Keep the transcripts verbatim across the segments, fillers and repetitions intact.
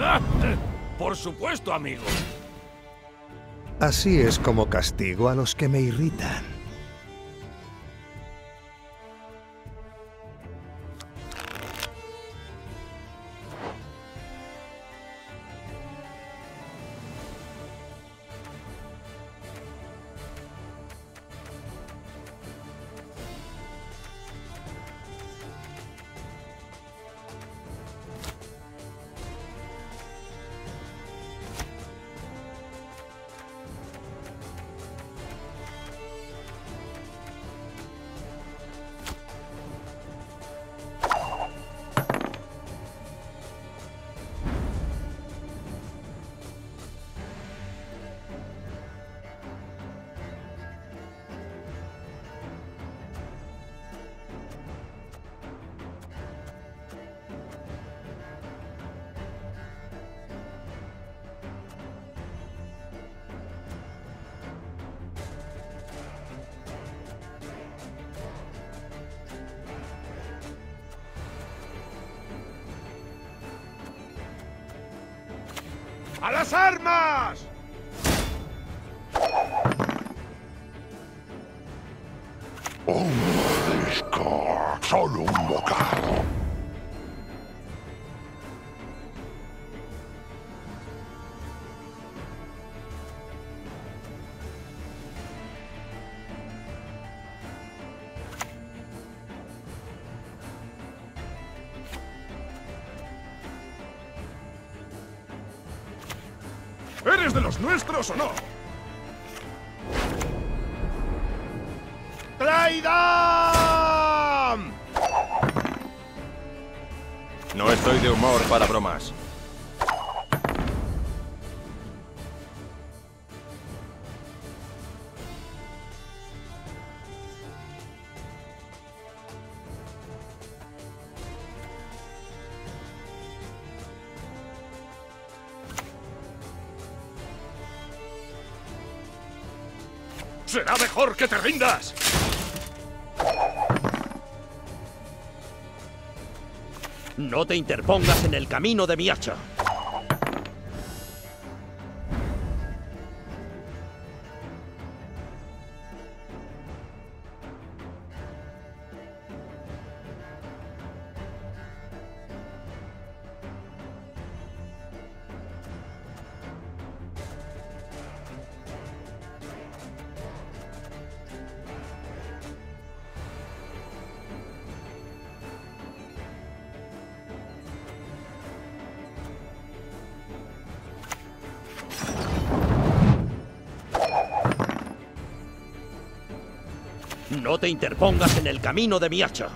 Por supuesto, amigo. Así es como castigo a los que me irritan. ¡A las armas! Un mordisco, solo un bocado. ¿Eres de los nuestros o no? ¡Traidan! No estoy de humor para bromas. ¡Será mejor que te rindas! No te interpongas en el camino de mi hacha. No te interpongas en el camino de mi hacha.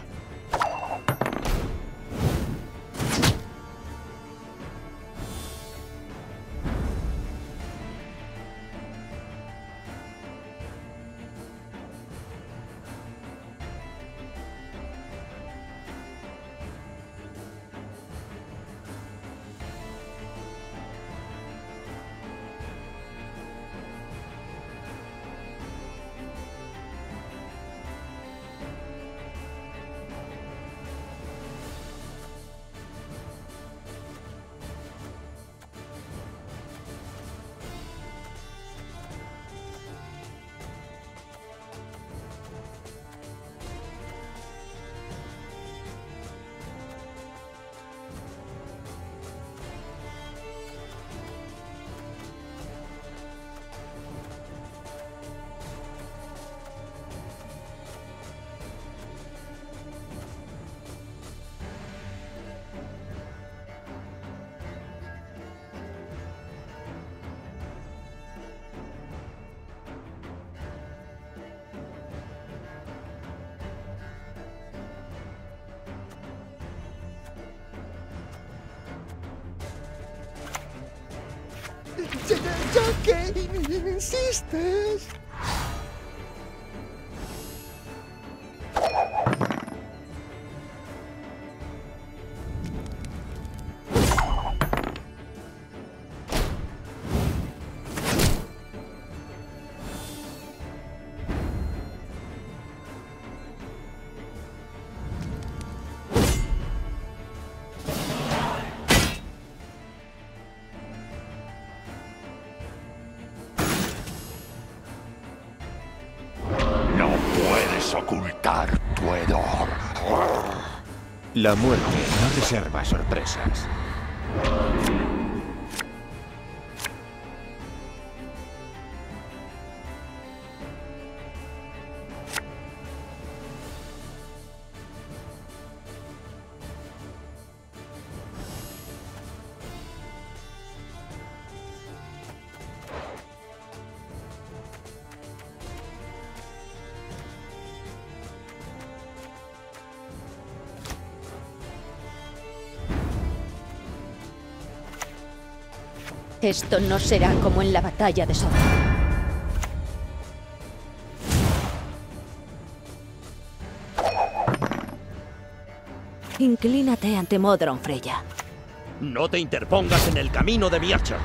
Ya, ya, ya que insistes. podrás ocultar tu hedor. La muerte no reserva sorpresas. Esto no será como en la batalla de Sodor. Inclínate ante Modron, Freya. No te interpongas en el camino de mi hacha.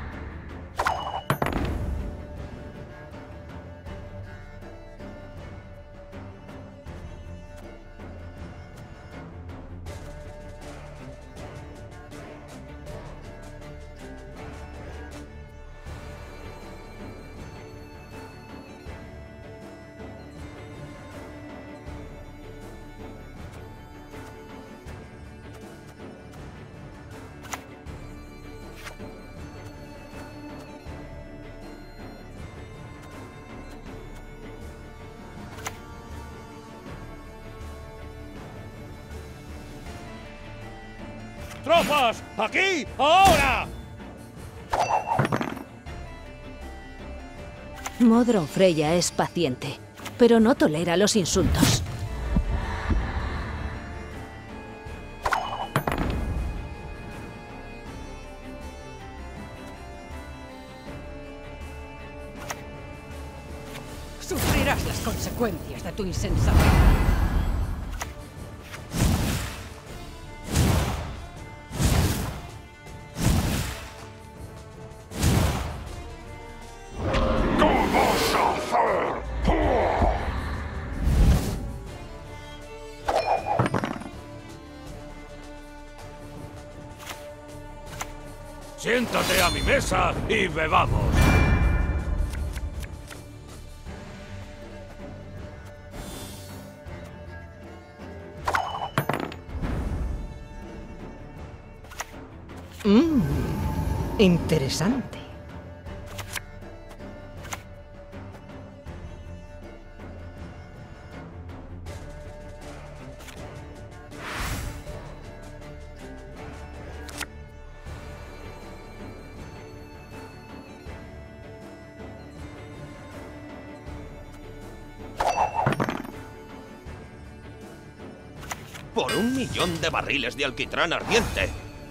¡Tropas! ¡Aquí! ¡Ahora! Modron Freya es paciente, pero no tolera los insultos. Sufrirás las consecuencias de tu insensatez. Siéntate a mi mesa y bebamos. Mmm, interesante. Por un millón de barriles de alquitrán ardiente.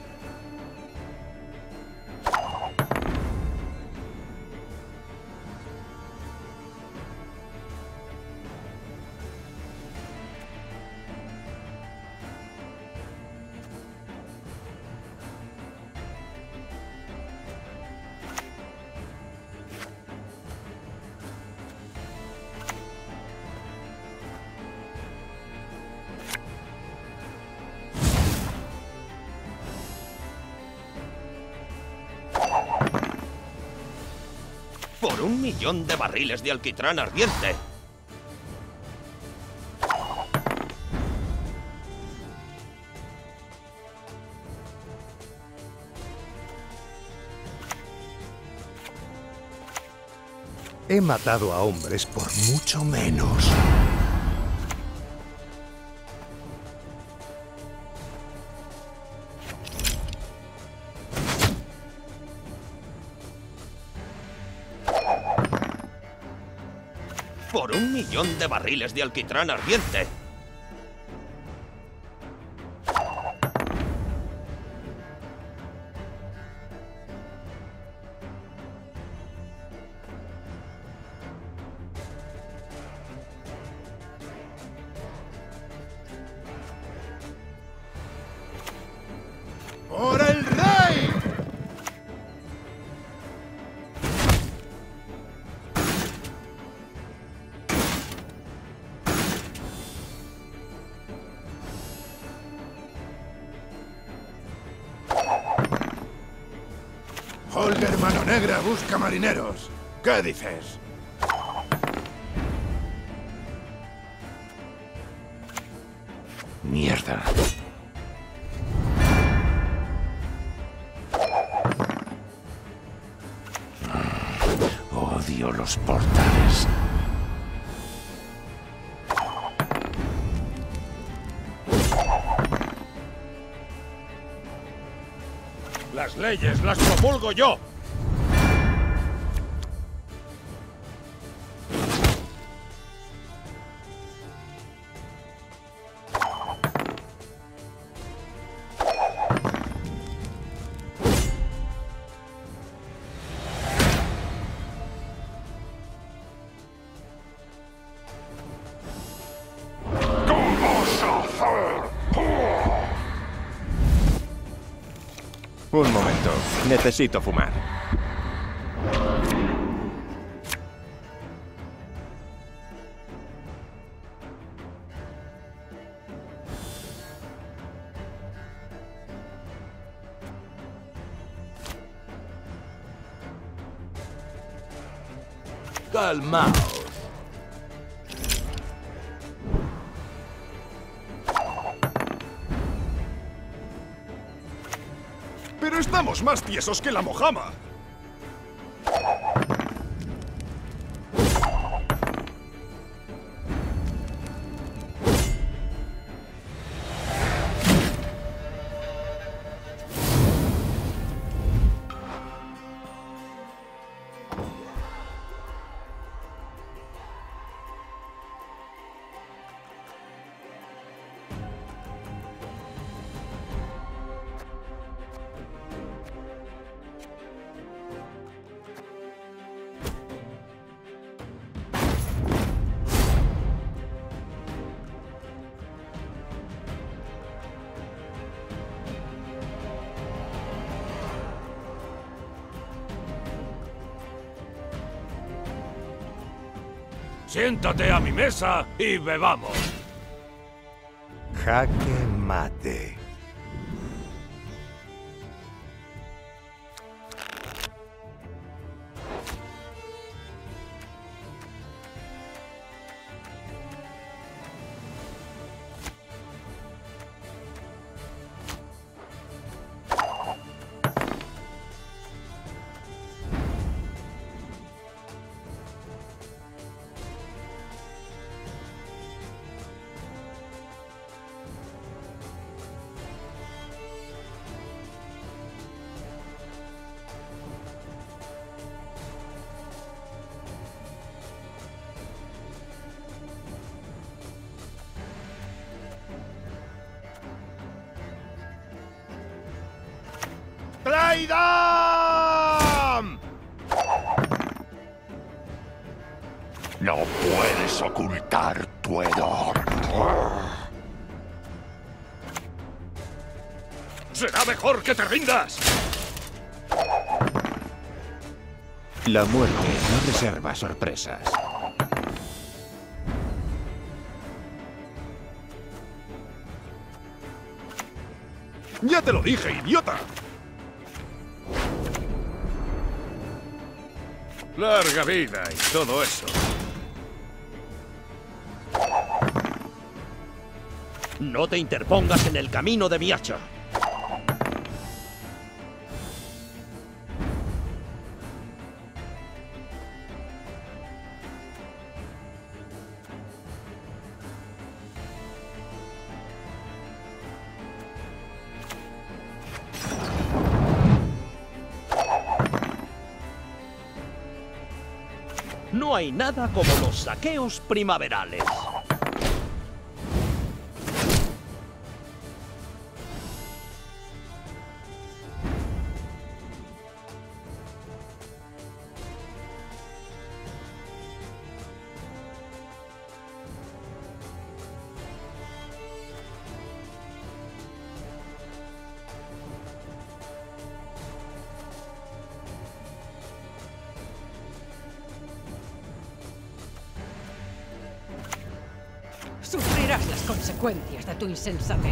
Por un millón de barriles de alquitrán ardiente. He matado a hombres por mucho menos. Por un millón de barriles de alquitrán ardiente. ¡Por el rey! Holger Mano Negra busca marineros. ¿Qué dices? Mierda. Odio los portales. Las leyes las promulgo yo. Un momento. Necesito fumar. Calmaos. Pero estamos más tiesos que la mojama. Siéntate a mi mesa y bebamos. Jaque mate. ¡Traidam! No puedes ocultar tu hedor. ¡Será mejor que te rindas! La muerte no reserva sorpresas. ¡Ya te lo dije, idiota! Larga vida y todo eso. No te interpongas en el camino de mi hacha. No hay nada como los saqueos primaverales. Sufrirás las consecuencias de tu insensatez.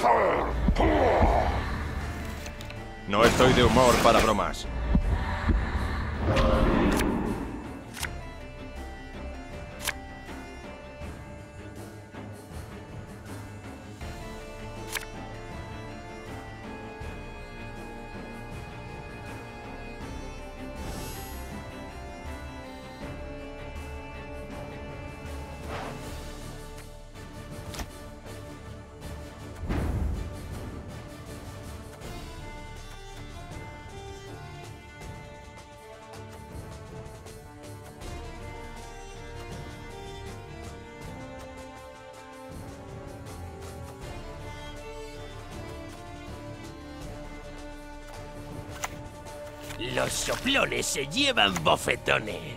No estoy de humor para bromas. Los soplones se llevan bofetones.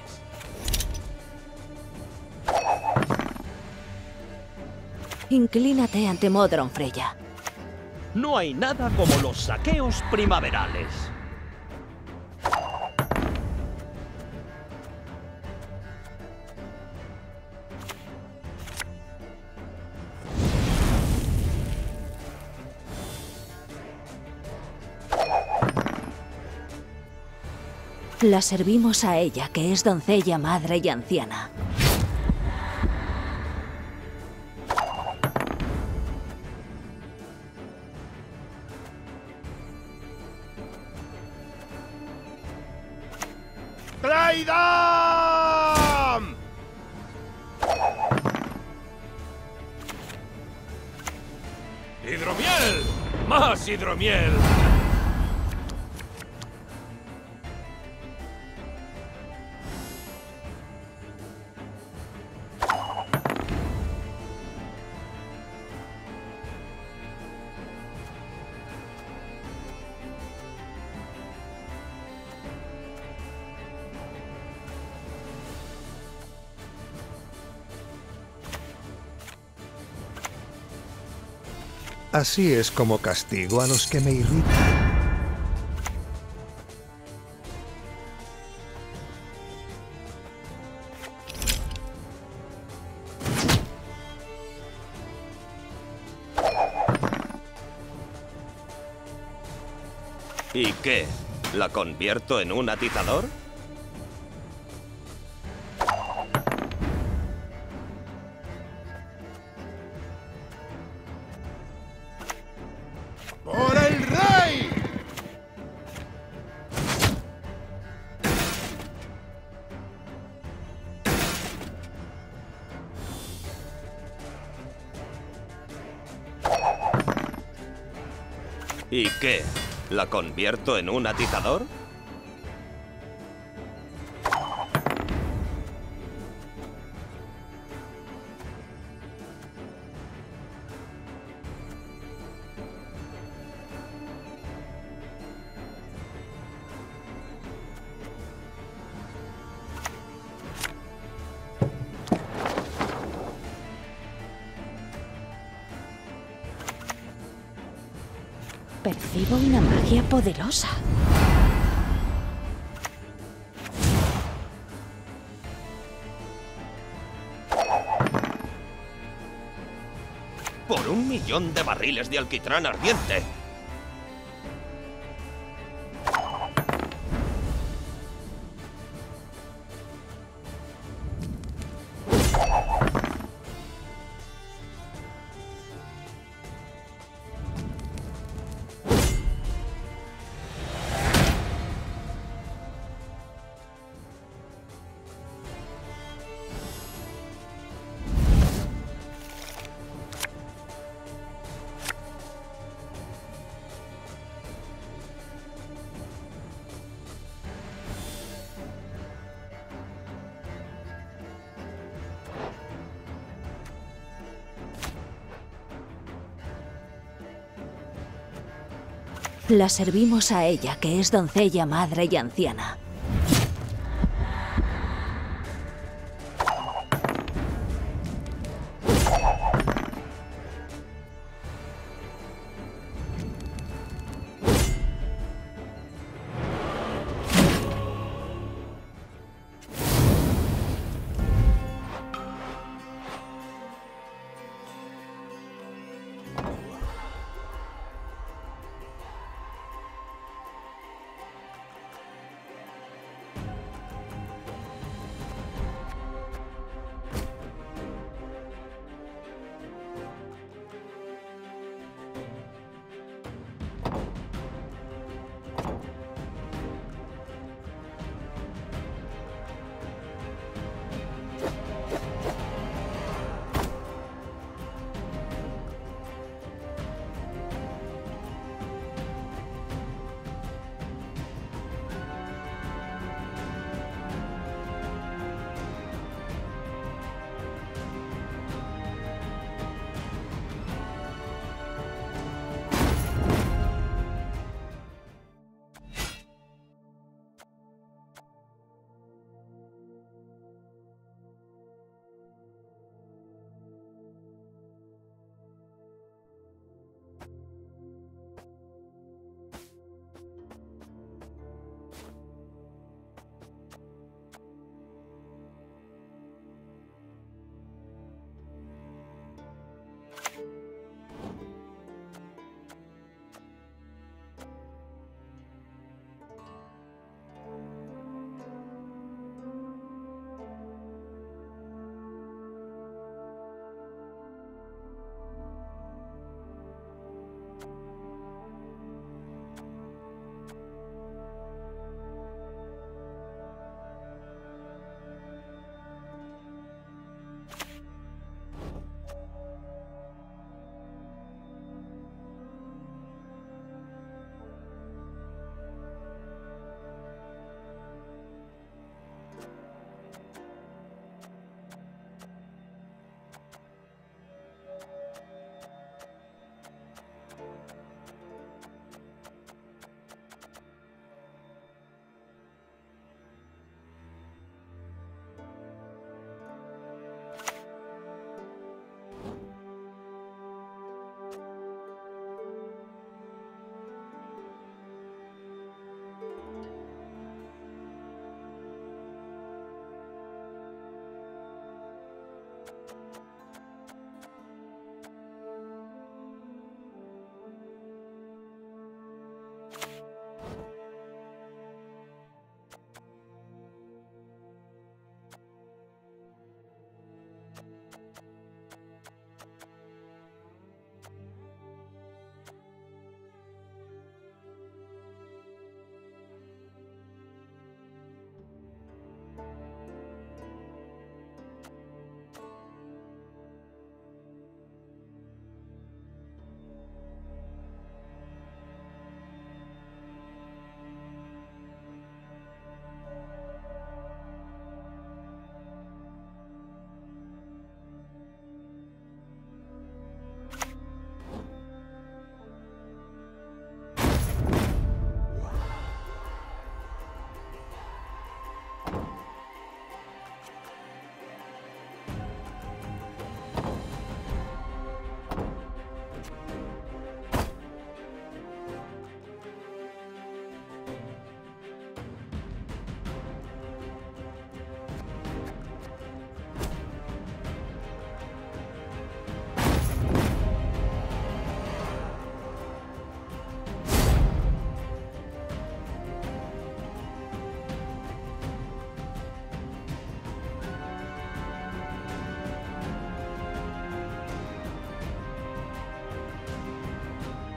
Inclínate ante Modron Freya. No hay nada como los saqueos primaverales. La servimos a ella, que es doncella, madre y anciana. ¡Traidam! ¡Hidromiel! ¡Más hidromiel! Así es como castigo a los que me irritan. ¿Y qué? ¿La convierto en un atizador? ¡Por el rey! ¿Y qué? ¿La convierto en un atizador? Percibo una magia poderosa. Por un millón de barriles de alquitrán ardiente. La servimos a ella, que es doncella, madre y anciana.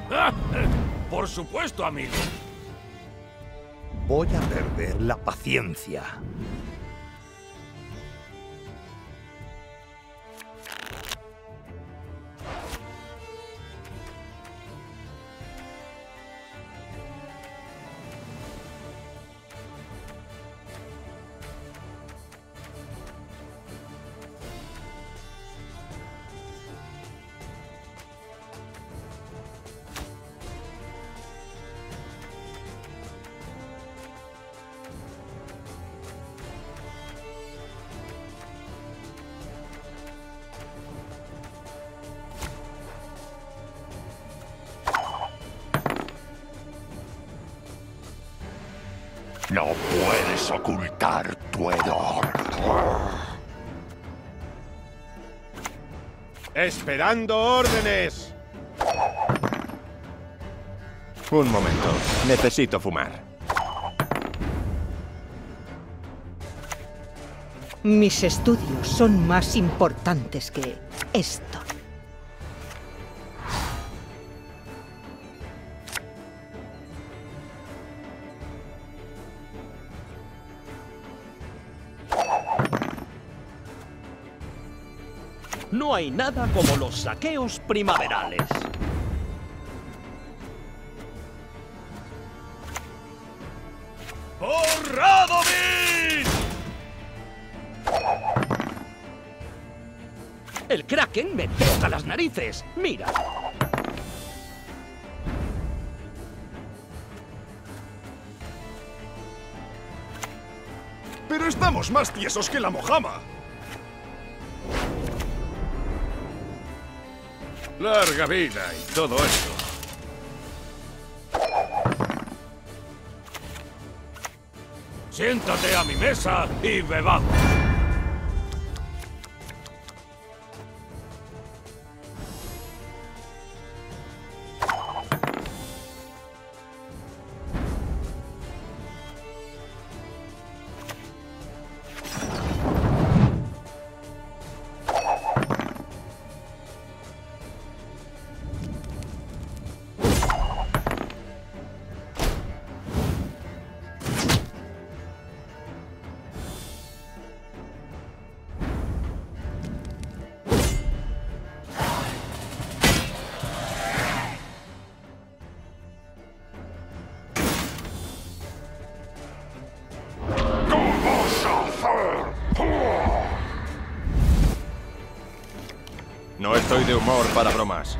Por supuesto, amigo. Voy a perder la paciencia. No puedes ocultar tu hedor. Esperando órdenes. Un momento. Necesito fumar. Mis estudios son más importantes que esto. No hay nada como los saqueos primaverales. ¡Por Radovid! El Kraken me toca las narices. Mira. Pero estamos más tiesos que la mojama. Larga vida y todo esto. Siéntate a mi mesa y bebamos. No estoy de humor para bromas.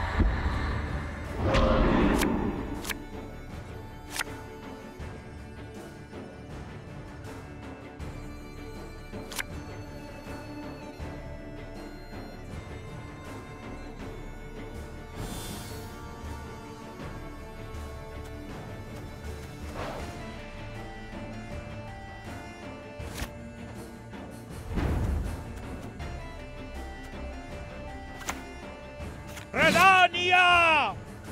¡Redania!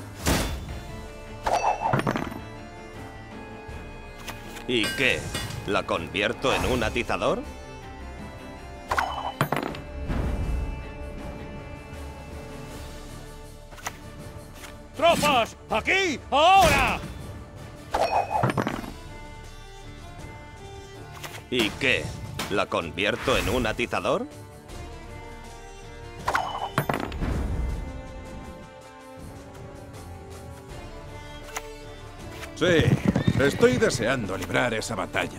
¿Y qué? ¿La convierto en un atizador? ¡Tropas! ¡Aquí! ¡Ahora! ¿Y qué? ¿La convierto en un atizador? Sí, estoy deseando librar esa batalla.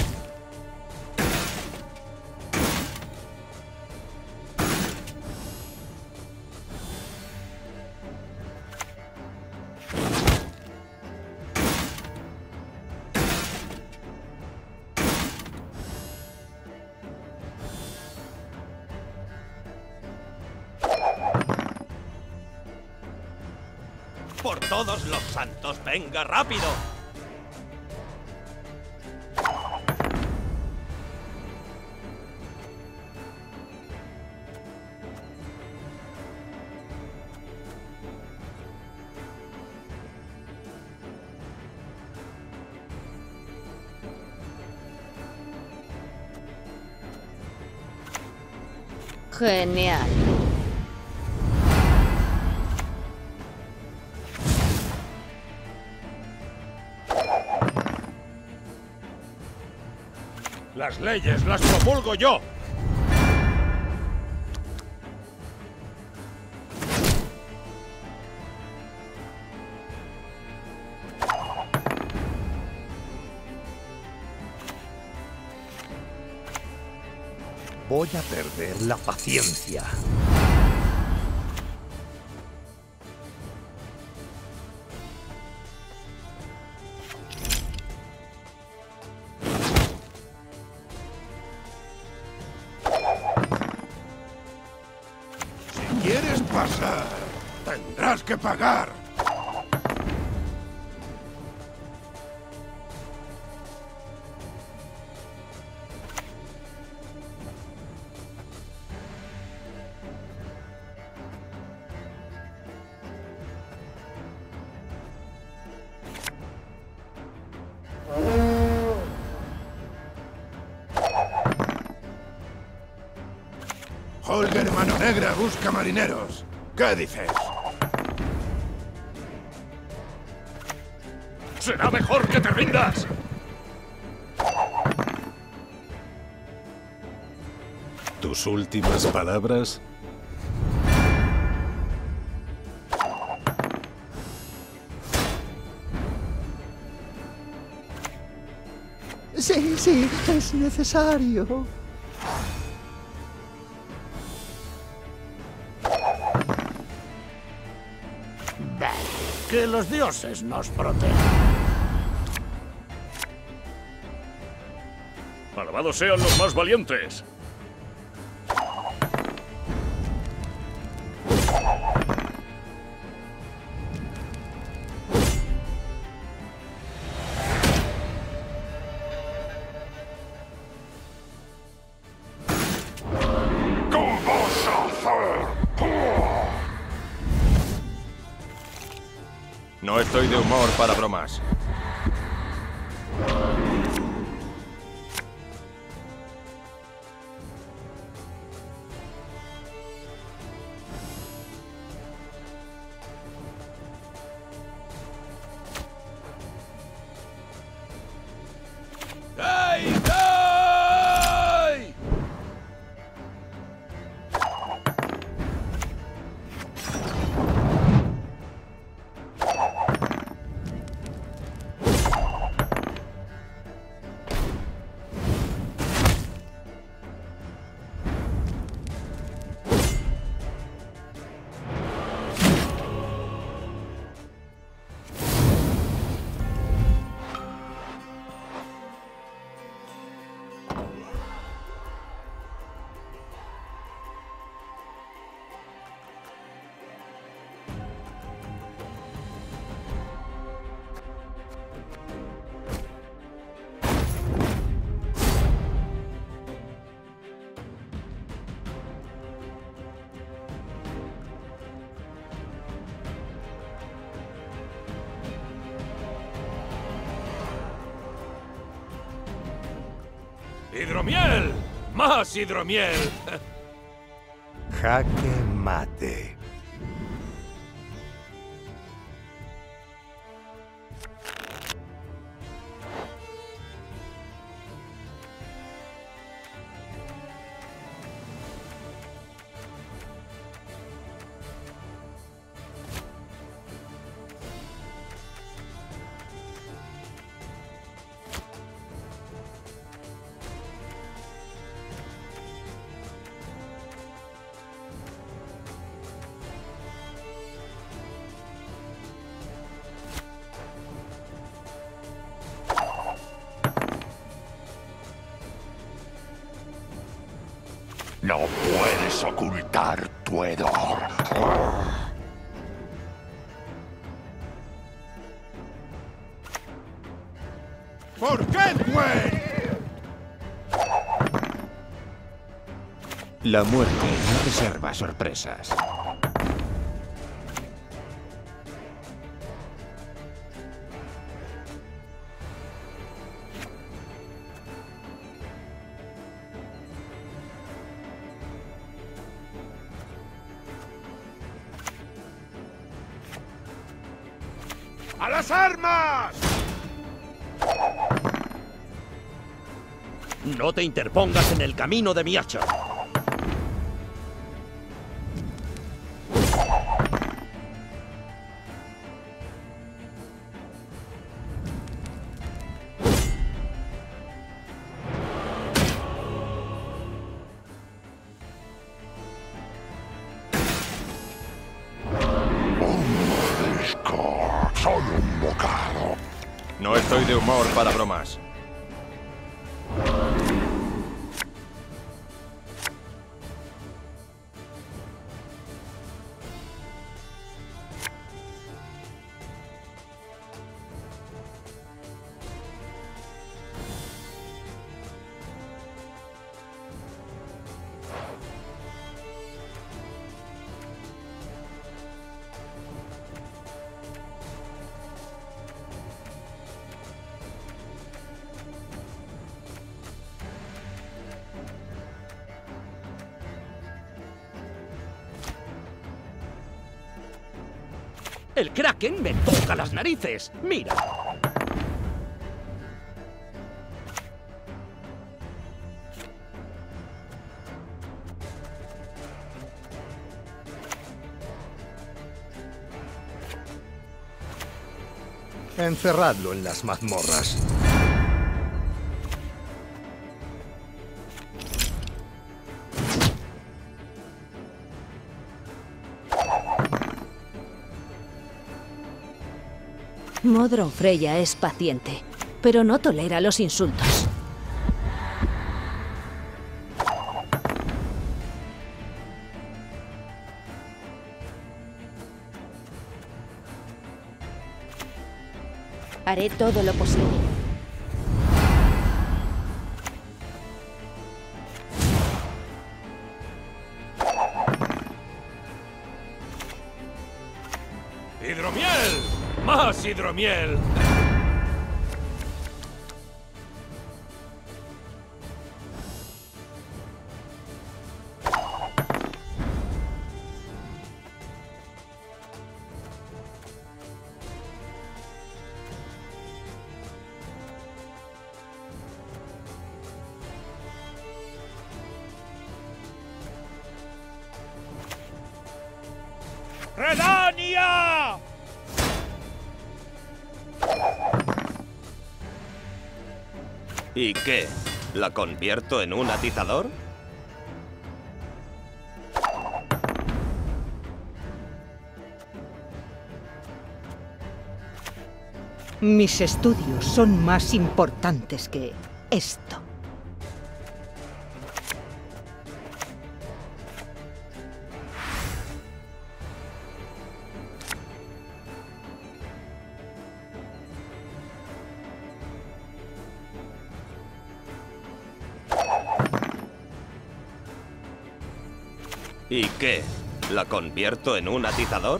¡Por todos los santos, venga rápido! Genial. Las leyes las promulgo yo. Voy a perder la paciencia. Si quieres pasar, tendrás que pagar. Holger Mano Negra busca marineros. ¿Qué dices? ¡Será mejor que te rindas! ¿Tus últimas palabras? Sí, sí, es necesario. Que los dioses nos protejan. ¡Alabados sean los más valientes! No estoy de humor para bromas. ¡Ay, ay! ¡Hidromiel! ¡Más hidromiel! Jaque mate. No puedes ocultar tu hedor. ¿Por qué, güey? La muerte no reserva sorpresas. ¡A las armas! No te interpongas en el camino de mi hacha. Solo un bocado. No estoy de humor para bromas. ¡El Kraken me toca las narices! ¡Mira! Encerradlo en las mazmorras. Modron Freya es paciente, pero no tolera los insultos. Haré todo lo posible. ¡Hidromiel! ¡Más hidromiel! ¡Redania! ¿Y qué? ¿La convierto en un atizador? Mis estudios son más importantes que esto. ¿Y qué? ¿La convierto en un atizador?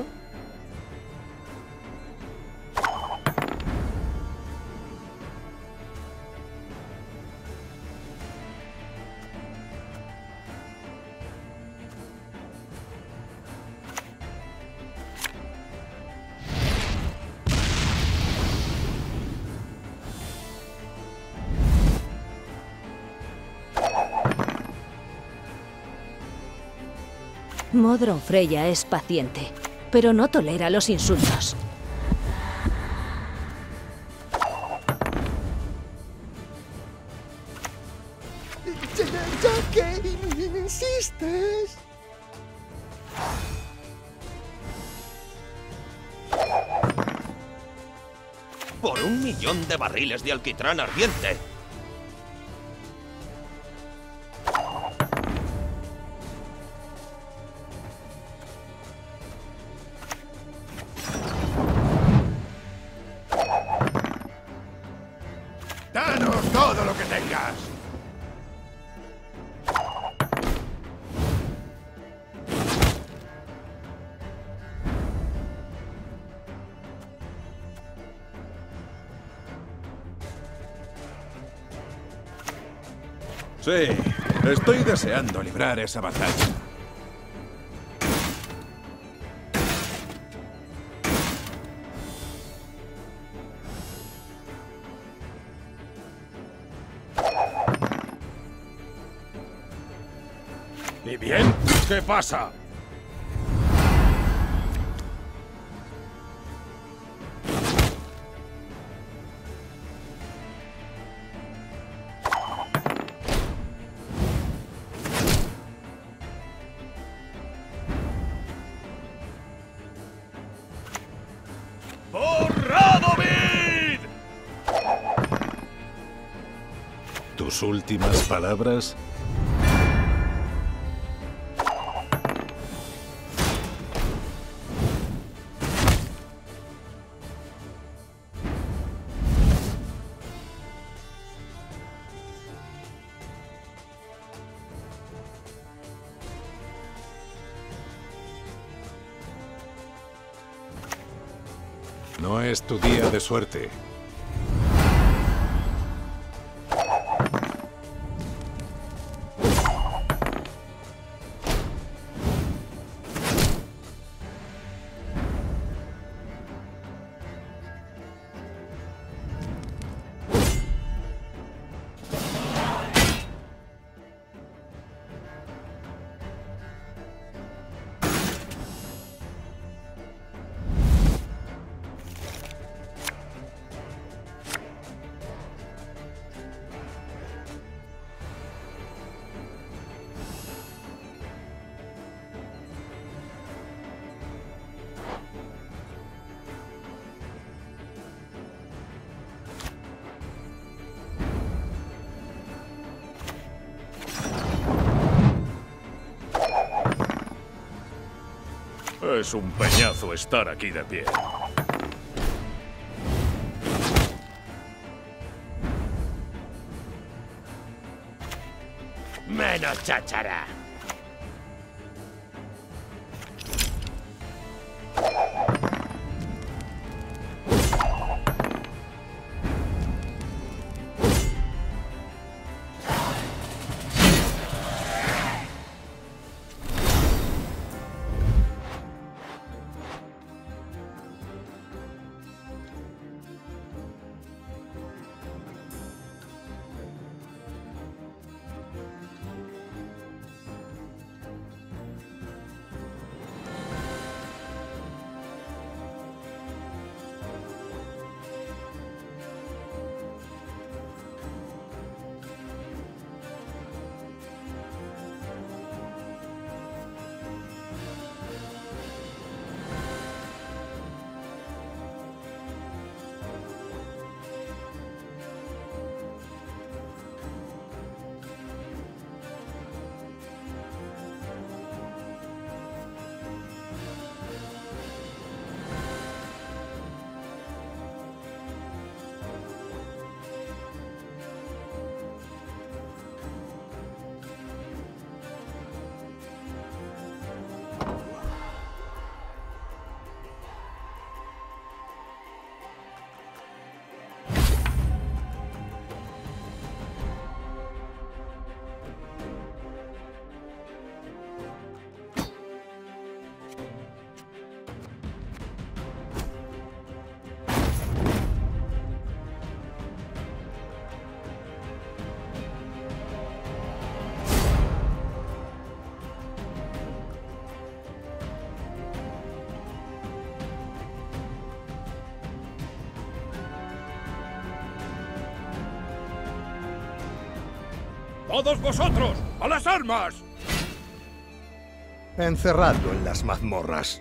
Modron Freya es paciente, pero no tolera los insultos. Ya que insistes. ¡Por un millón de barriles de alquitrán ardiente! ¡Danos todo lo que tengas! Sí, estoy deseando librar esa batalla. ¿Y bien? ¿Qué pasa? ¡Borradovid! ¿Tus últimas palabras? No es tu día de suerte. Es un peñazo estar aquí de pie. Menos cháchara. ¡Todos vosotros! ¡A las armas! Encerradlo en las mazmorras.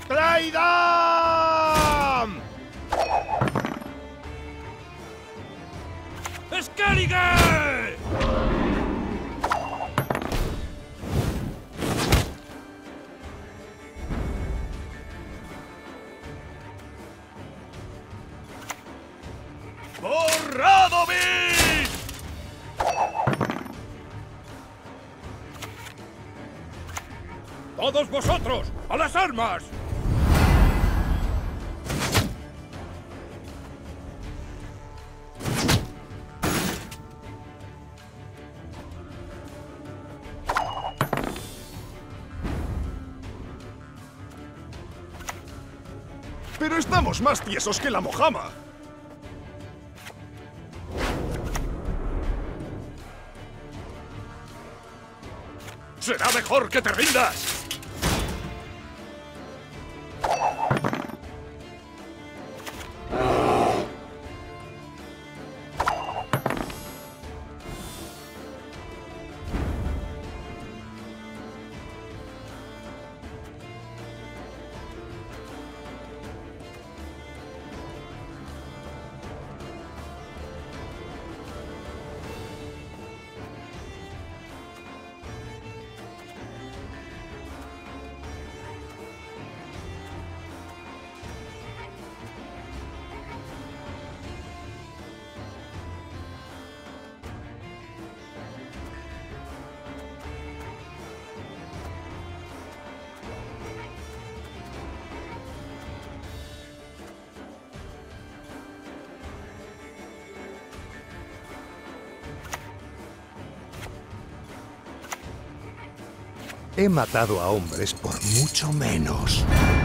¡Claydam! ¡Skellige! ¡Borradovic! ¡Todos vosotros! ¡A las armas! Pero estamos más tiesos que la mojama. ¡Será mejor que te rindas! He matado a hombres por mucho menos.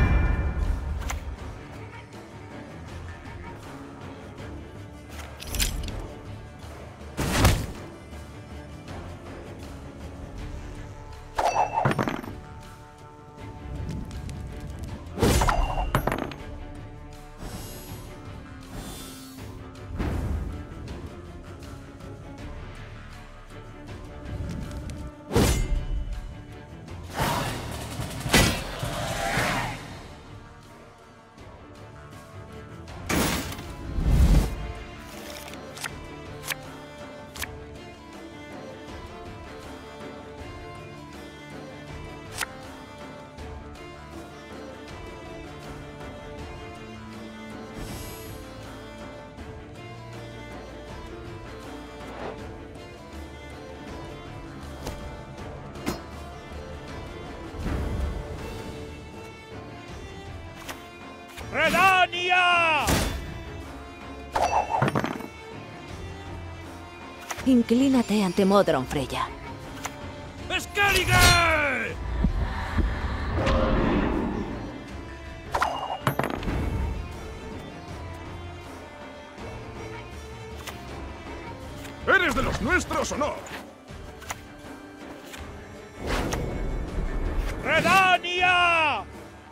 ¡Redania! Inclínate ante Modron, Freya. ¡Skellige! ¿Eres de los nuestros o no? ¡Redania!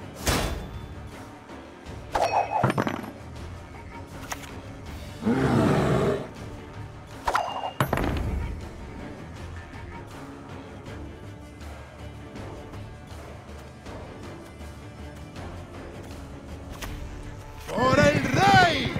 ¡Por el rey!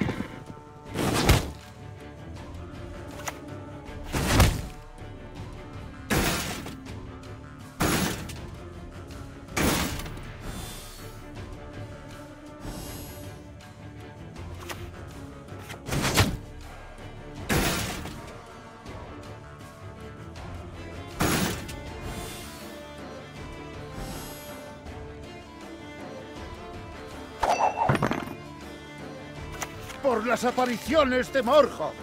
Por las apariciones de Morgoth.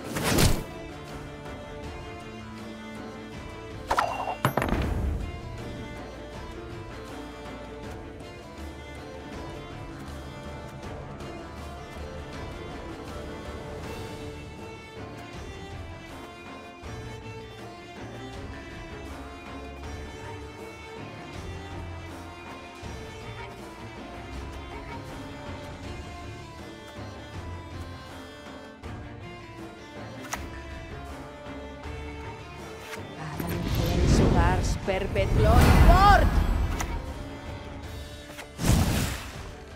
Perpetuón Fort.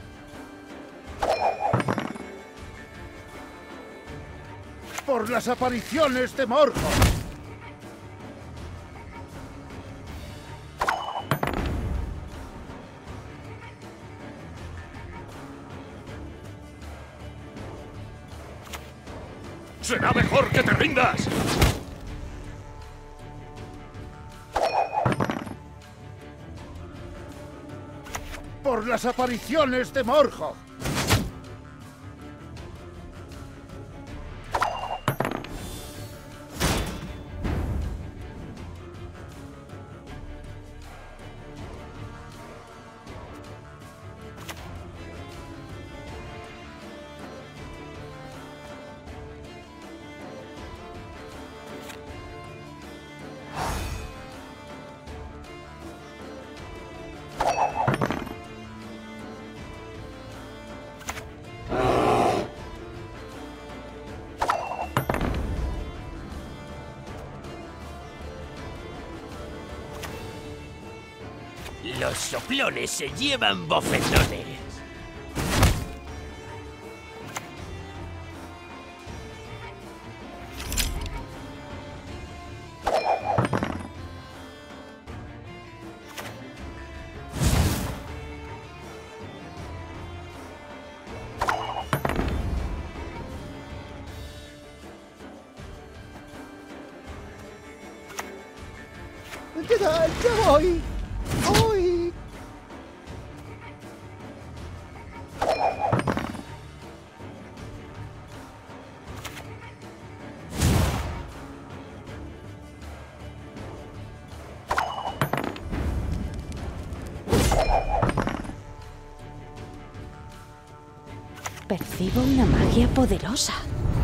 Por las apariciones de Morgoth. ¡Será mejor que te rindas! Por las apariciones de Morgoth. Los soplones se llevan bofetones. ¿Qué tal? ¡Ya voy! ¡Voy! Percibo una magia poderosa.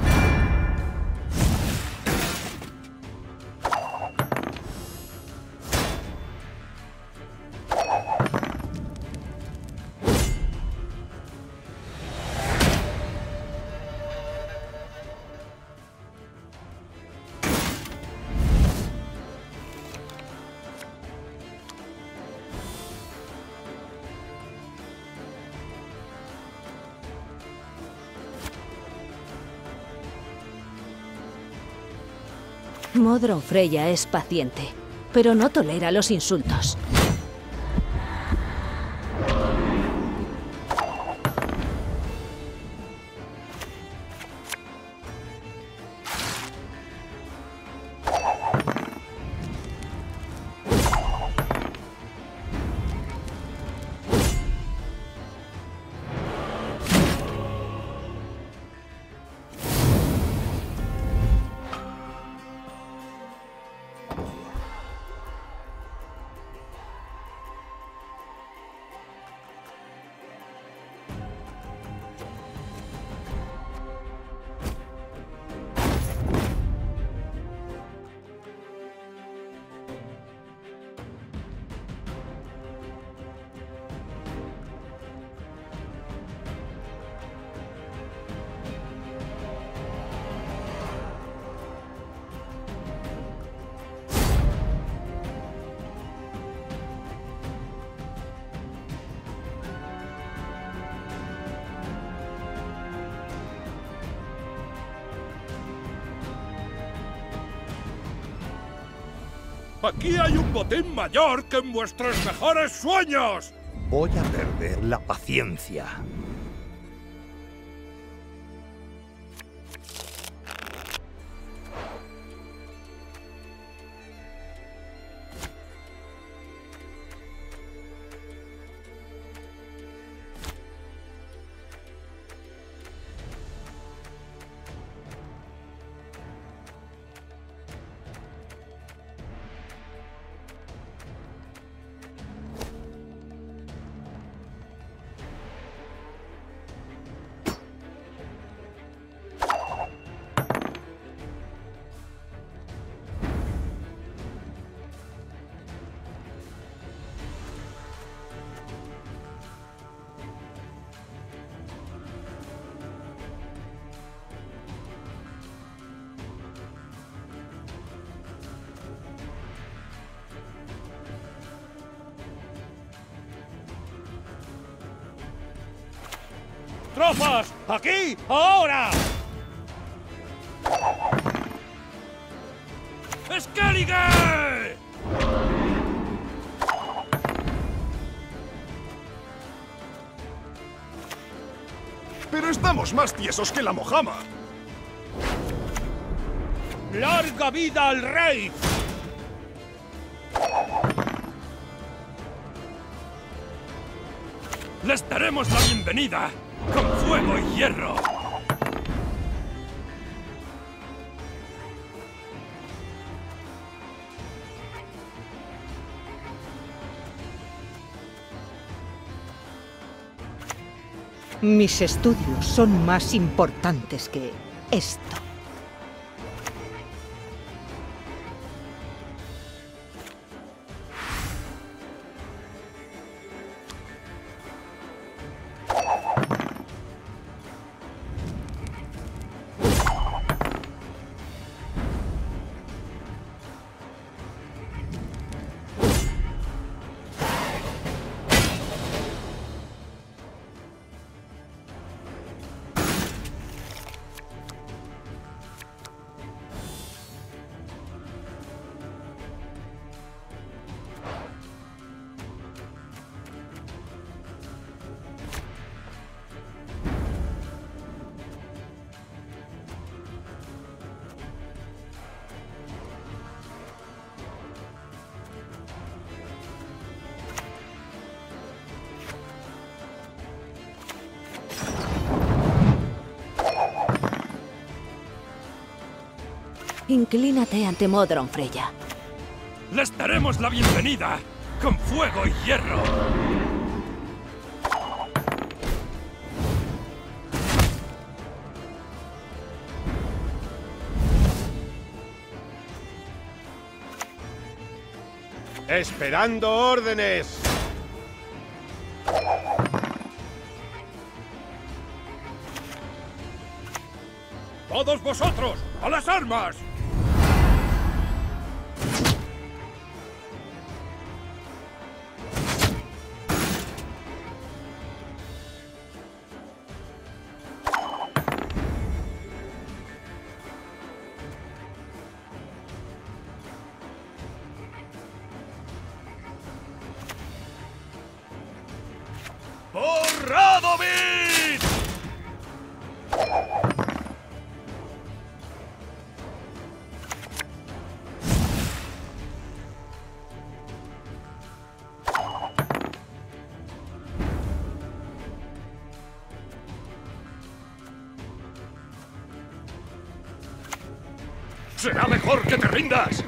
Modron Freya es paciente, pero no tolera los insultos. ¡Aquí hay un botín mayor que en vuestros mejores sueños! Voy a perder la paciencia. ¡Tropas! ¡Aquí! ¡Ahora! ¡Skellige! Pero estamos más tiesos que la mojama. ¡Larga vida al rey! Les daremos la bienvenida con fuego y hierro. Mis estudios son más importantes que esto. Inclínate ante Modron Freya. Les daremos la bienvenida con fuego y hierro. Esperando órdenes. ¡Todos vosotros, a las armas! ¡Por Radovid! ¡Será mejor que te rindas!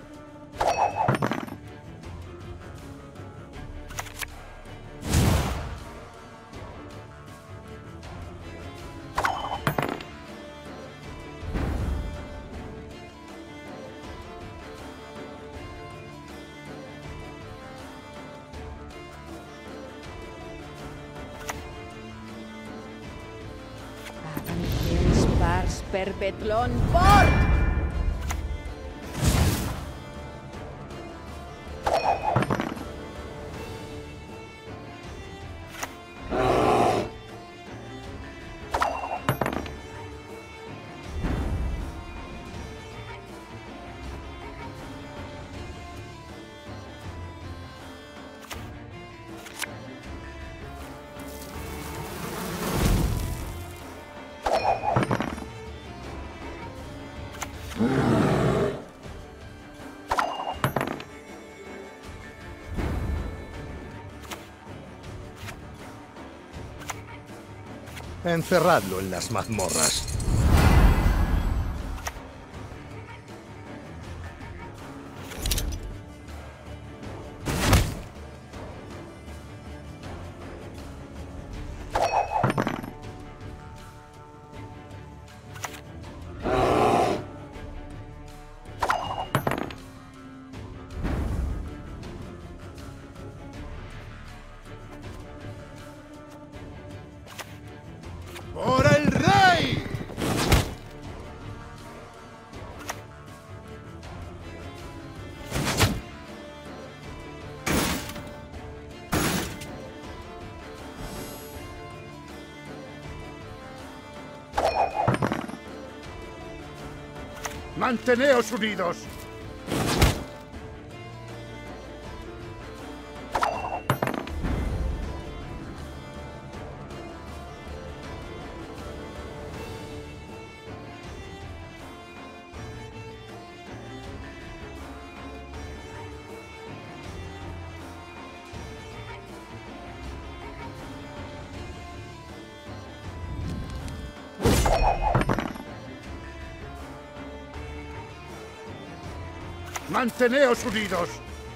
Spars perpetlon port! Encerradlo en las mazmorras. ¡Por el rey! ¡Manteneos unidos! ¡Manteneos unidos!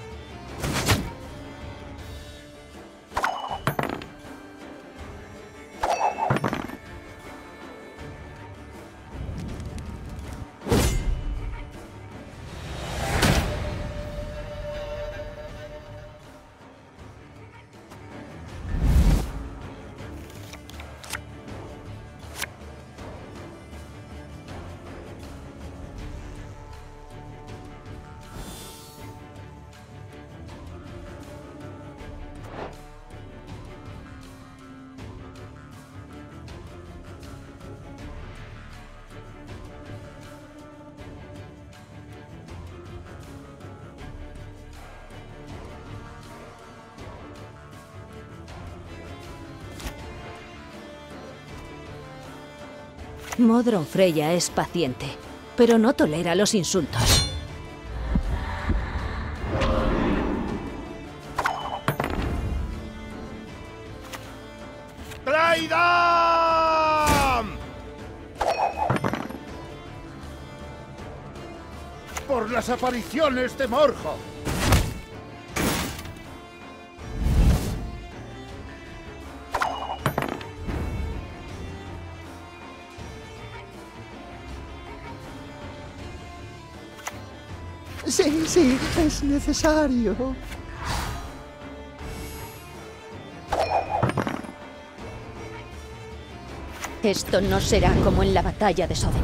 Modron Freya es paciente, pero no tolera los insultos. ¡Traidam! ¡Por las apariciones de Morjo! Sí, sí, es necesario. Esto no será como en la batalla de Soden.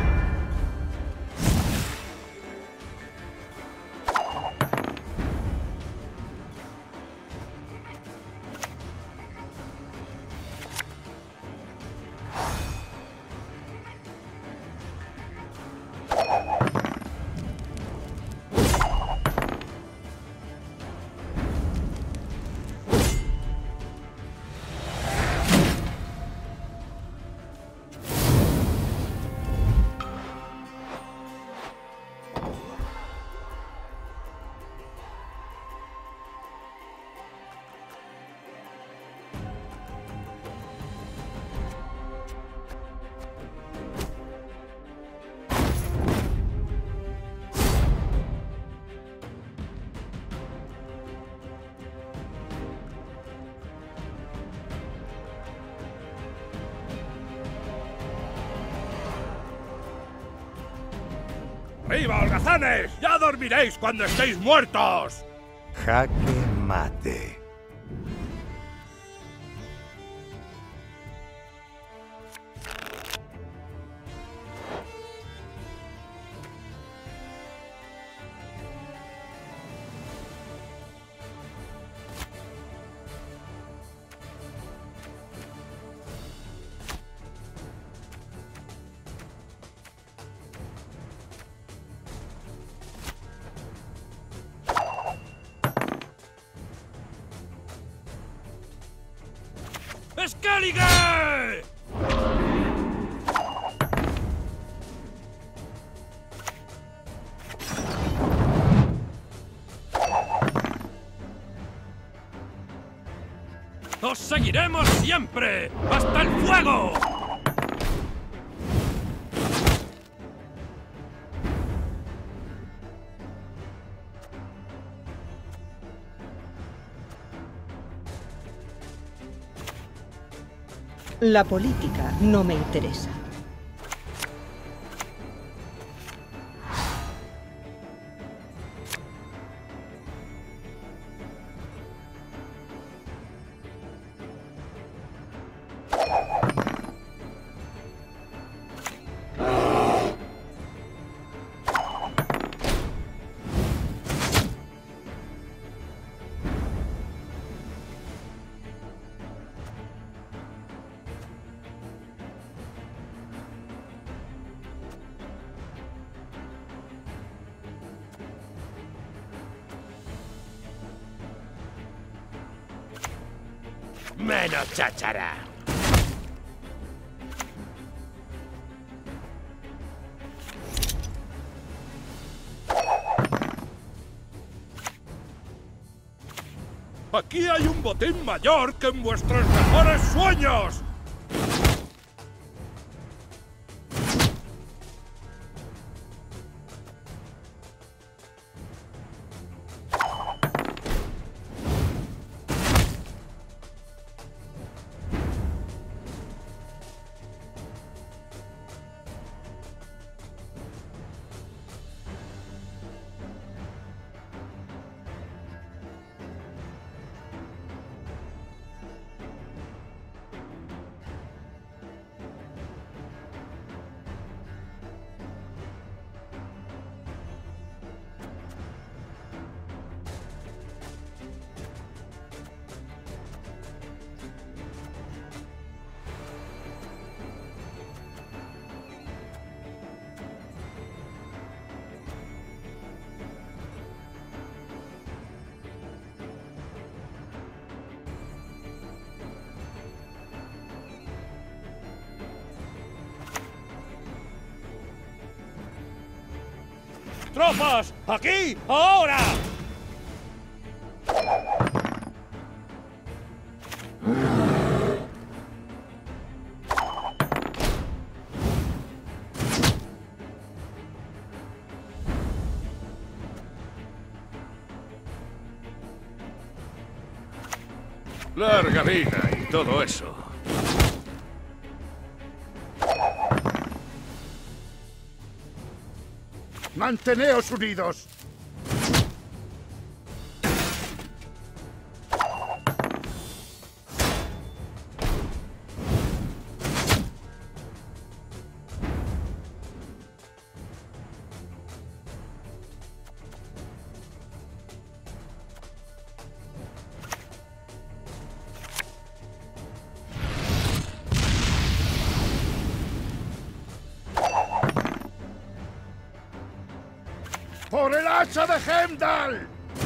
¡Viva, holgazanes! ¡Ya dormiréis cuando estéis muertos! Jaque mate. ¡Skellige! ¡Os seguiremos siempre! ¡Hasta el fuego! La política no me interesa. Menos cháchara. Aquí hay un botín mayor que en vuestros mejores sueños. tropas! ¡Aquí! ¡Ahora! Larga vida y todo eso. ¡Manteneos unidos! ¡Por el hacha de Heimdall!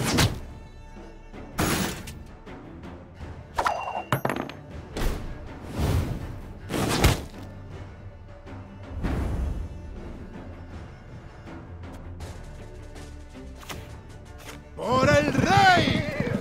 ¡Por el rey!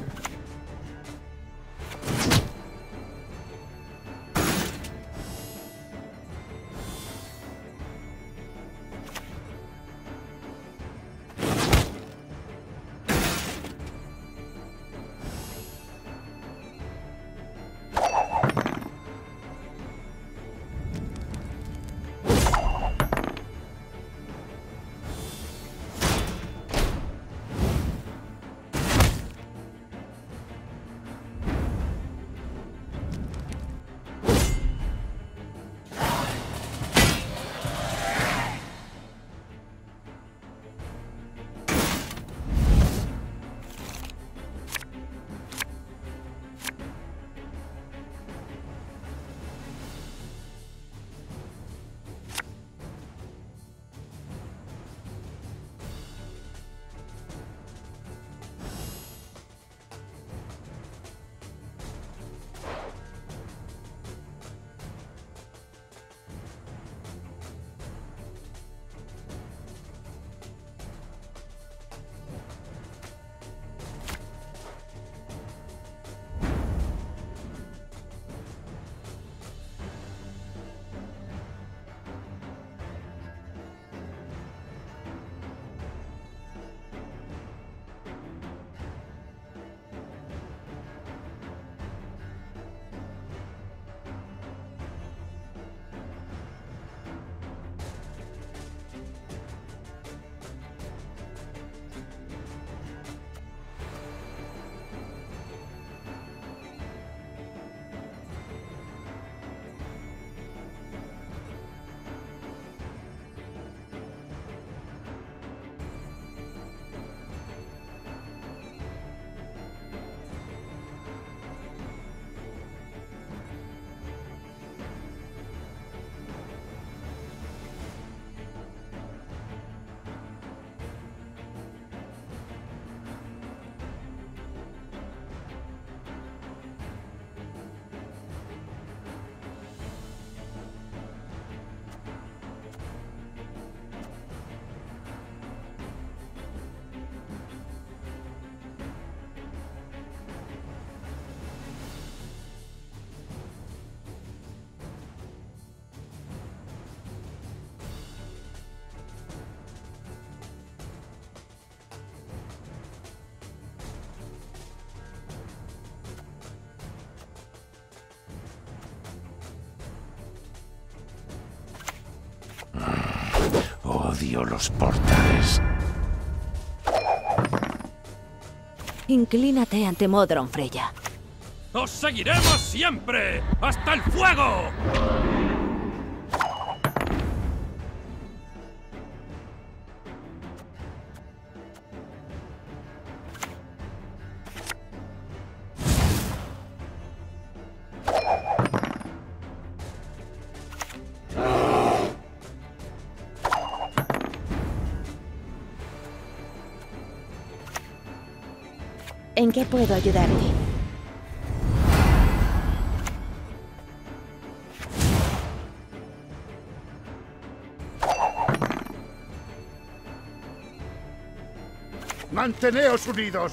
Odio los portales. Inclínate ante Modron, Freya. ¡Os seguiremos siempre! ¡Hasta el fuego! ¿En qué puedo ayudarte? ¡Manteneos unidos!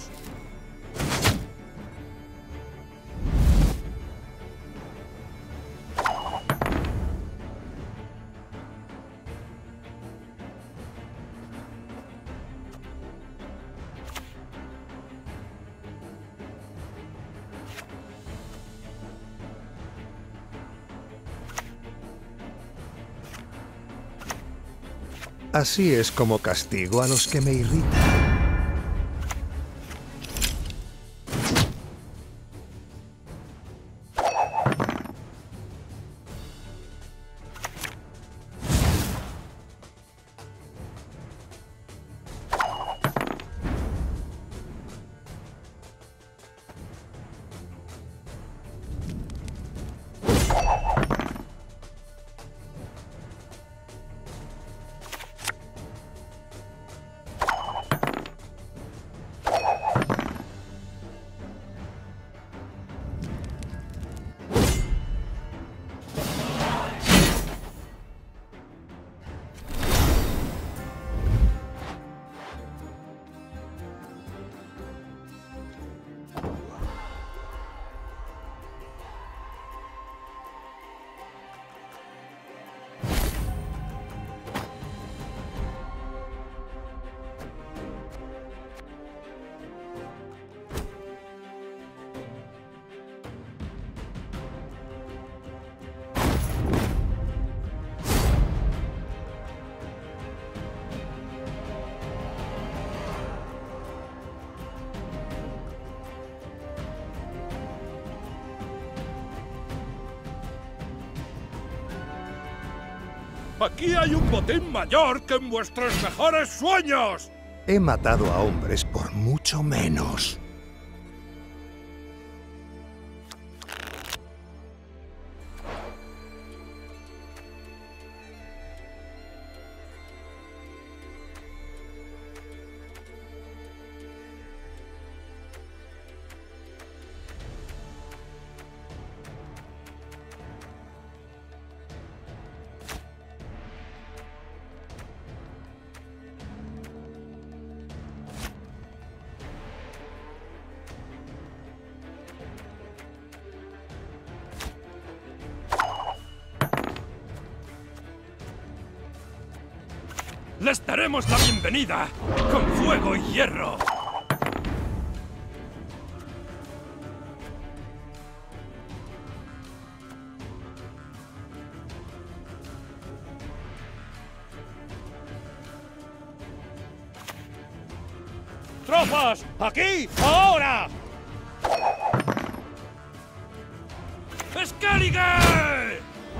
Así es como castigo a los que me irritan. Aquí hay un botín mayor que en vuestros mejores sueños. He matado a hombres por mucho menos. Les daremos la bienvenida con fuego y hierro. ¡Tropas! ¡Aquí! ¡Ahora! ¡Skellige!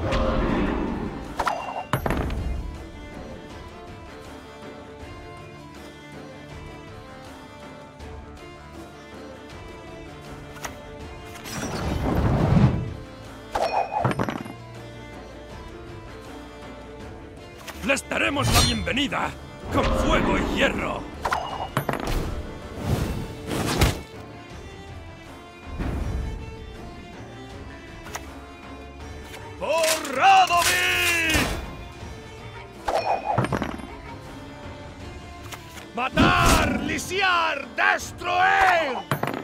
Les daremos la bienvenida con fuego y hierro. ¡Por Radomir! ¡Matar! ¡Lisiar! ¡Destruir!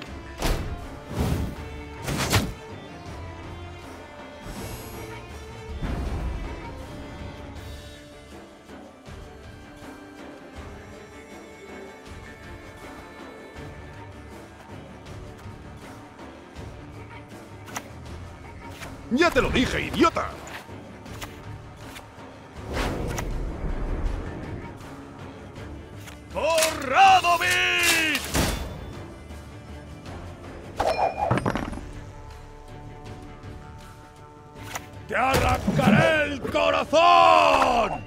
¡Ya te lo dije, idiota! ¡Por Radomir! ¡Te arrancaré el corazón!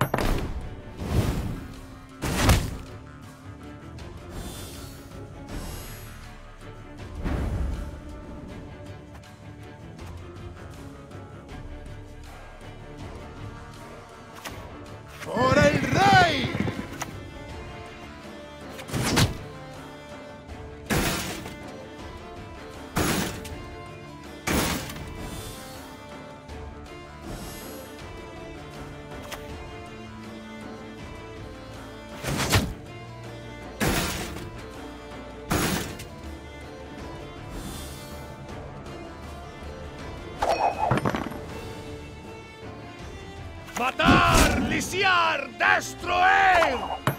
¡Por el rey! ¡Matar! ¡Lisiar! ¡Destruir!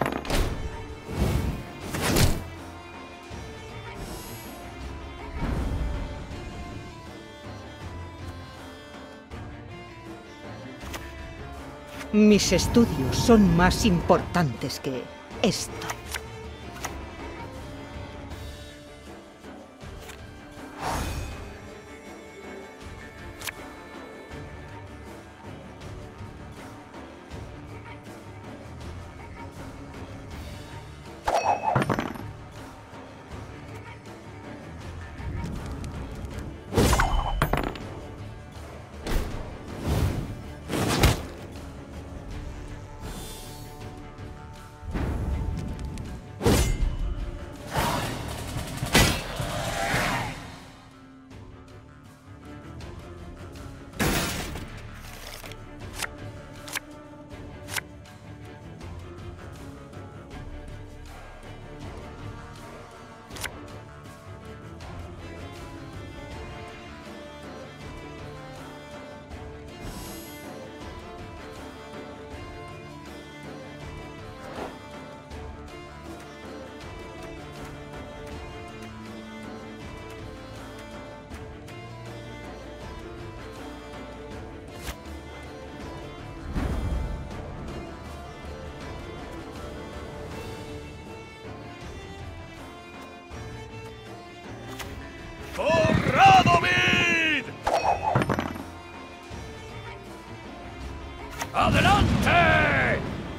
Mis estudios son más importantes que esto. ¡Radovid! ¡Adelante!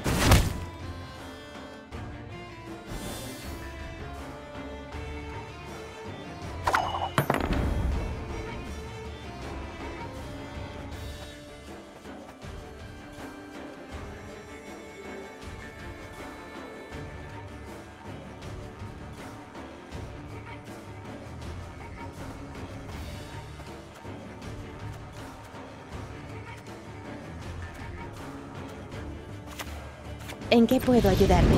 ¿En qué puedo ayudarle?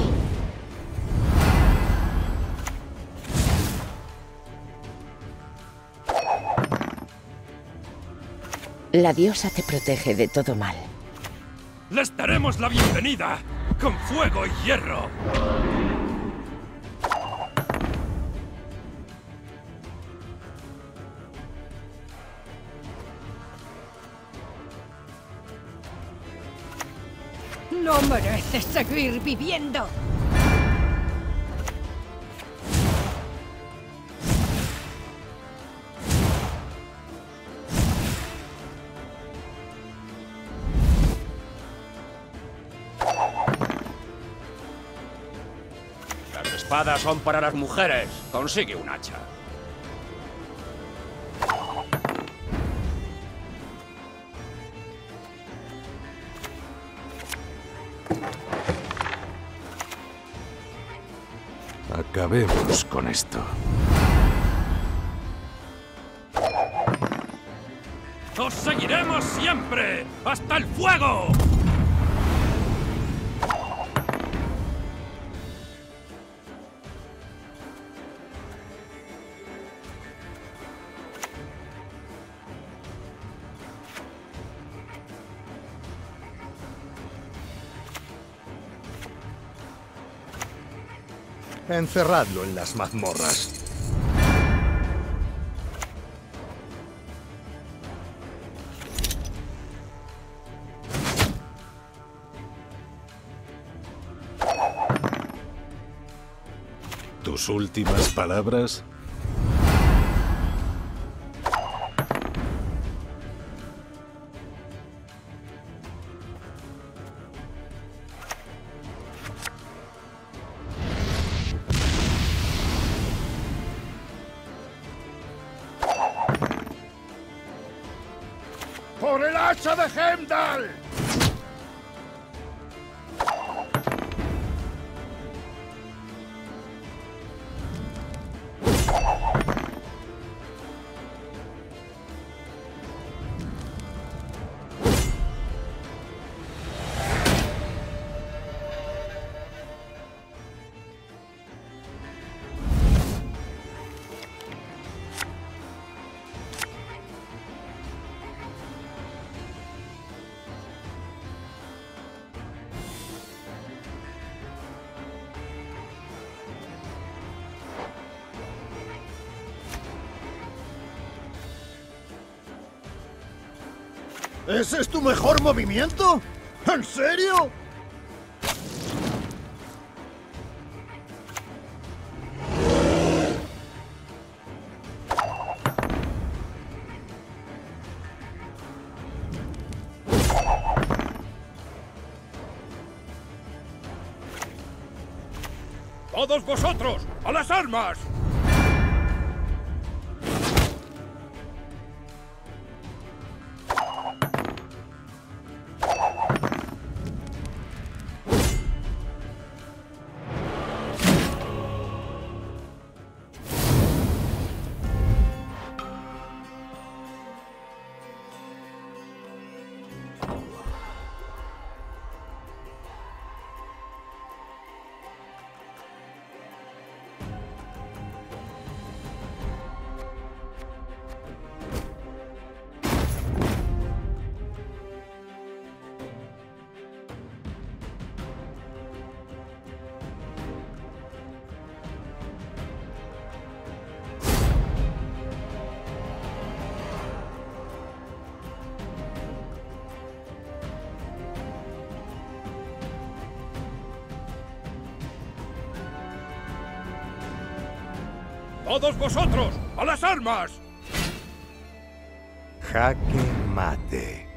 La diosa te protege de todo mal. ¡Les daremos la bienvenida! ¡Con fuego y hierro! No mereces seguir viviendo. Las espadas son para las mujeres. Consigue un hacha. Acabemos con esto. ¡Os seguiremos siempre! ¡Hasta el fuego! Encerradlo en las mazmorras. ¿Tus últimas palabras? ¡Por el hacha de Heimdall! ¿Ese es tu mejor movimiento? ¿En serio? ¡Todos vosotros! ¡A las armas! ¡Todos vosotros! ¡A las armas! Jaque mate.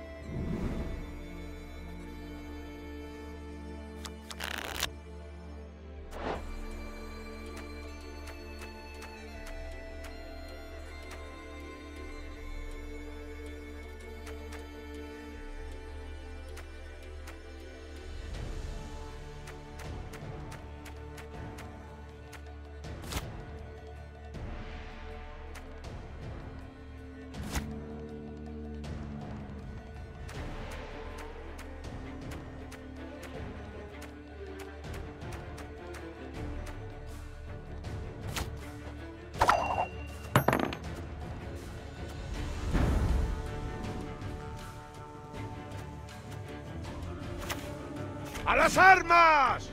¡A las armas!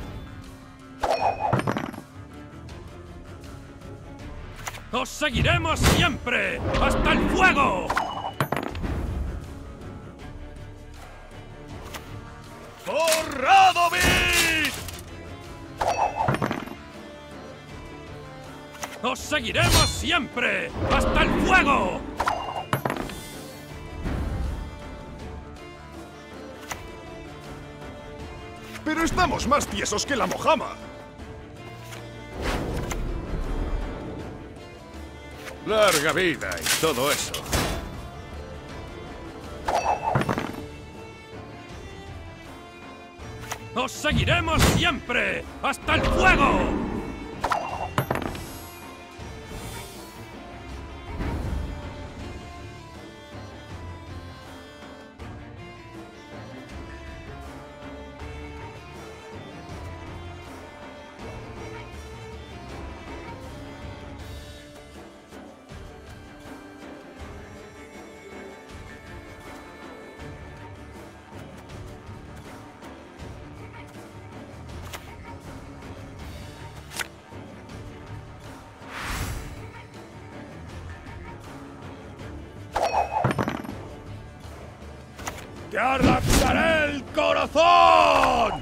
¡Os seguiremos siempre! ¡Hasta el fuego! ¡Forrado Vid! ¡Os seguiremos siempre! ¡Hasta el fuego! Pero estamos más tiesos que la mojama. Larga vida y todo eso. ¡Os seguiremos siempre! ¡Hasta el fuego! ¡Te arrancaré el corazón!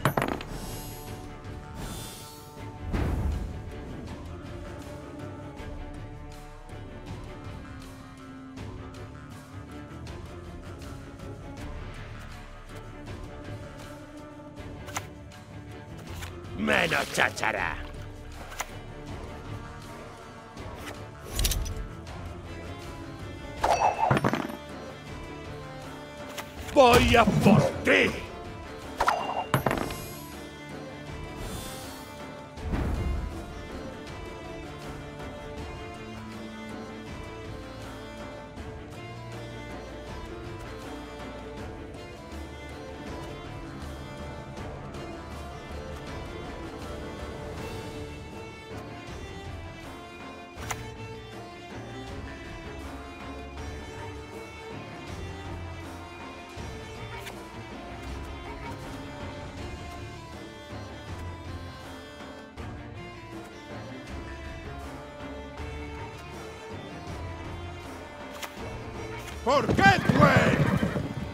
Menos cháchara. ¡Voy a por ti! ¿Por qué, güey?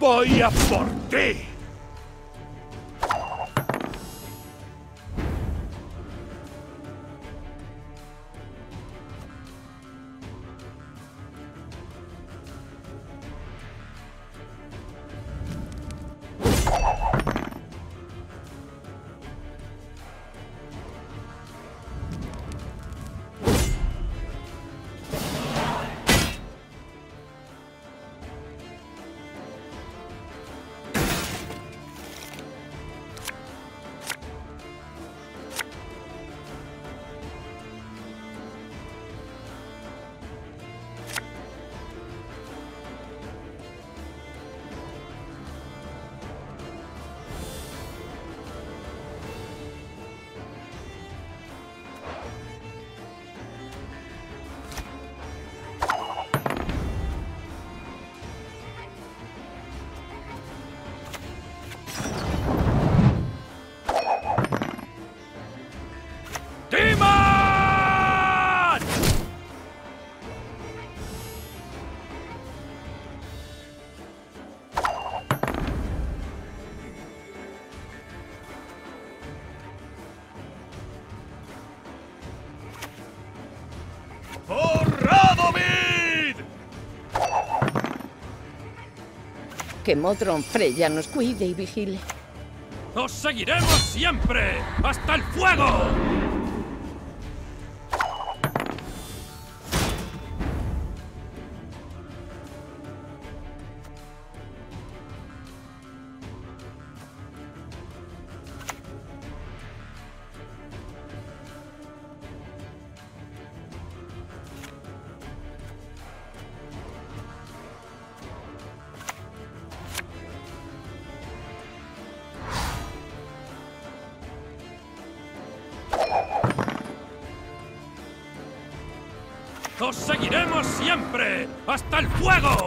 ¡Voy a por ti! Que Modron Freya nos cuide y vigile. ¡Os seguiremos siempre! ¡Hasta el fuego! ¡Os seguiremos siempre! ¡Hasta el fuego!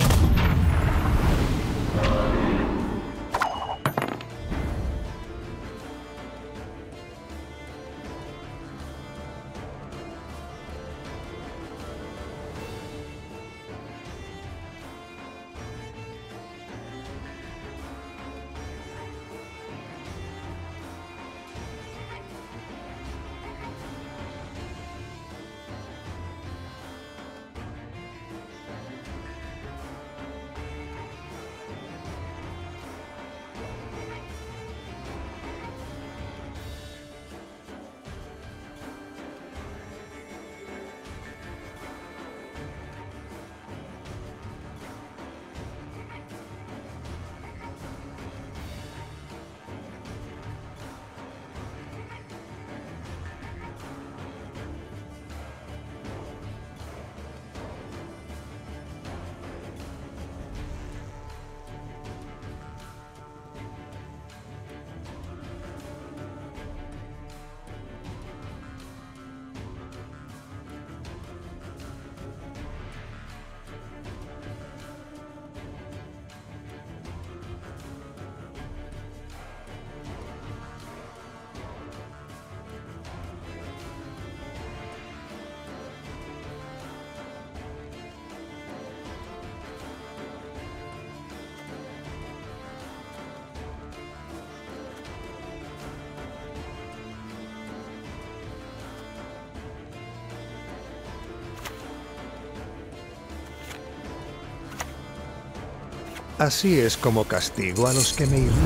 Así es como castigo a los que me irritan.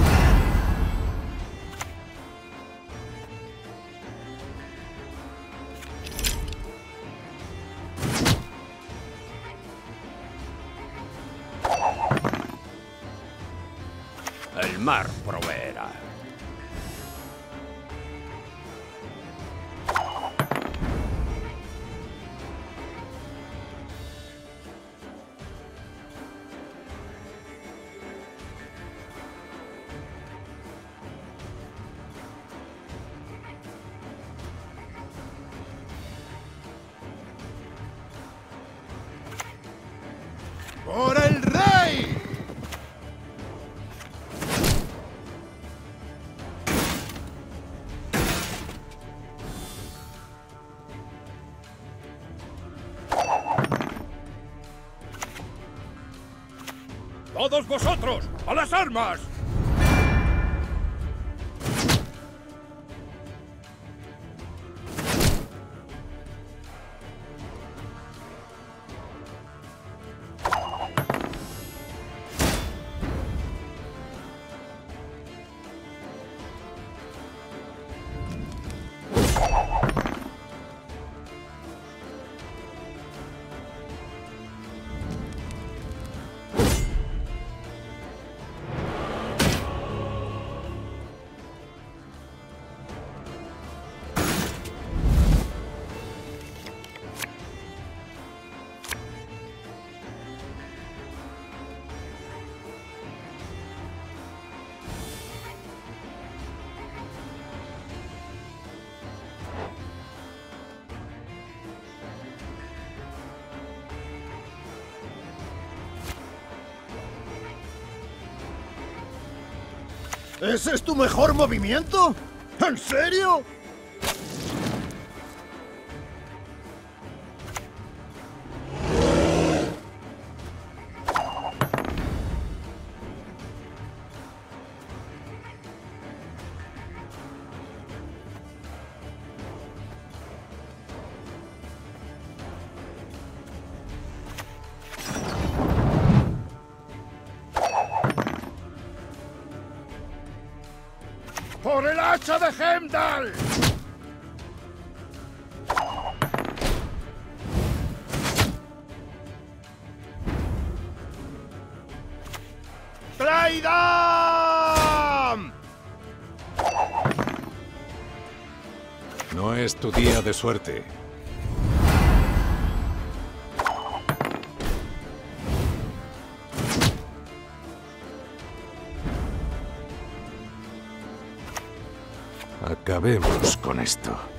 El mar proveerá. ¡Por el rey! ¡Todos vosotros! ¡A las armas! ¿Ese es tu mejor movimiento? ¿En serio? ¡Por el hacha de Heimdall! ¡Traidam! No es tu día de suerte. Acabemos con esto.